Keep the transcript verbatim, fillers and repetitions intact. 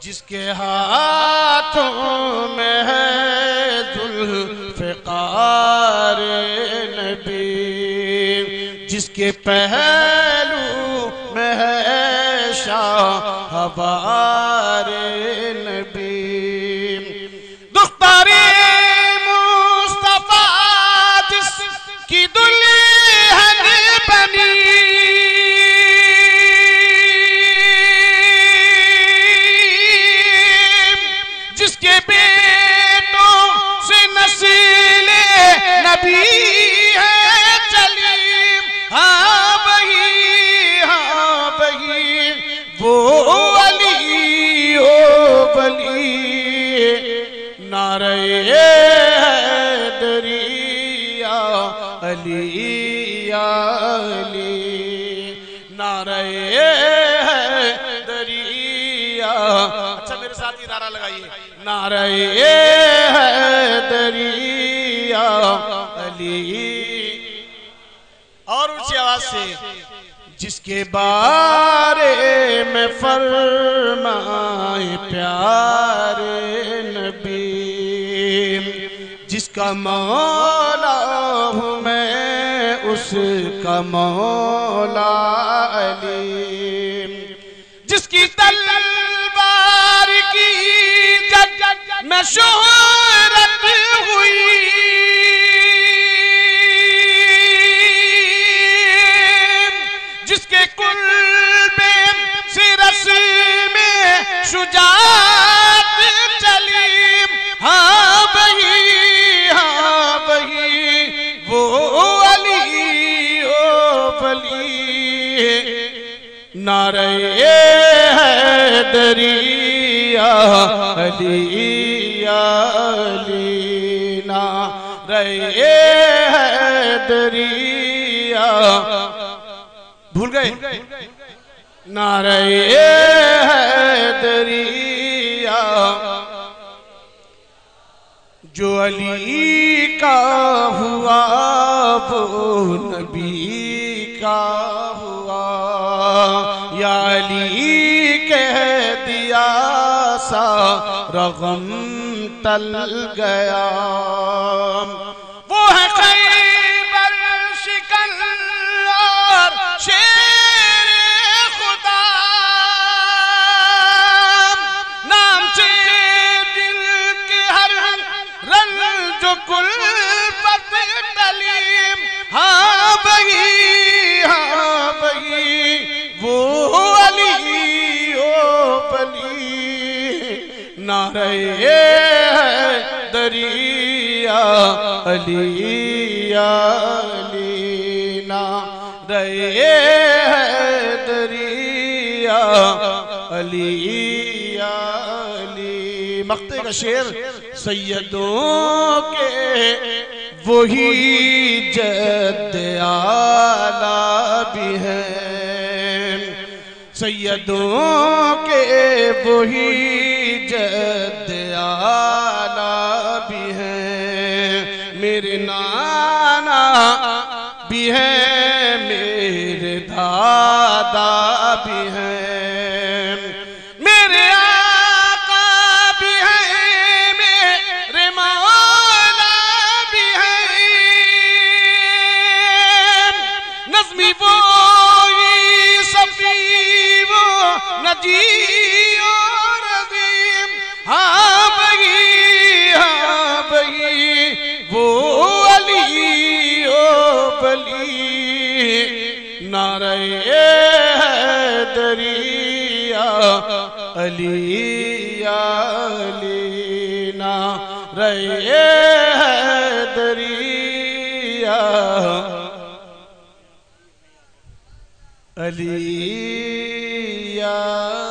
जिसके हाथों में है जुल्फ़िकार नबी, जिसके पहलू में है शाहबार नबी, दुख्तारी मुस्तफा जिसकी दुल्हन बनी, जिसके बेटों से नस्ल नबी है चली, हाँ वही हाँ वही वो अली ओ वली, नारे हैदरिया अली या अली, नारे हैदरिया। अच्छा मेरे साथ ही नारा लगाइए, नारे हैदरिया अली। और ऊंची आवाज से, जिसके बारे में फरमाए प्यारे नबी, जिसका मौला हूँ मैं उसका मौला अली, जिसकी तलवार की जग में शोहरत हुई, जिसके कुल्बे सिरस में शुजाअत चली, हाँ वही हाँ वही वो अली ओ वली, नारे हैदरिया अली या अली, नारे हैदरिया। भूल गए? नारे हैदरिया। जो अली का हुआ वो नबी का हुआ, या अली कह दिया सारा गम टल गया। वो है खैबर शिकन और शेर खुदा, नाम से दिल के हर रंग जो कुल पत टली, हाँ वही हाँ वही वो अली ओ वली, नारे हैदरिया अली या अली, नारे हैदरिया अली या अली। मक्ते का शेर, सैयदों के वही जद्द आला भी हैं, सैयदों के वही जद्द आला भी हैं, मेरे नाना भी हैं, मेरे दादा भी हैं, मेरे आका भी हैं, मेरे मौला भी हैं, नज़्मी वो सफी वो नजी और अज़ीम, हाँ वही हाँ वही वो अली ओ वली, नारे हैदरिया अली या अली, नारे हैदरिया अली या